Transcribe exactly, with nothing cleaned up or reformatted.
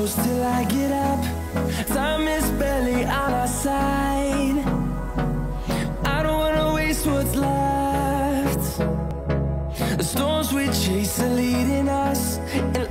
close till I get up. Time is barely on our side. I don't wanna waste what's left. The storms we chase are leading us, and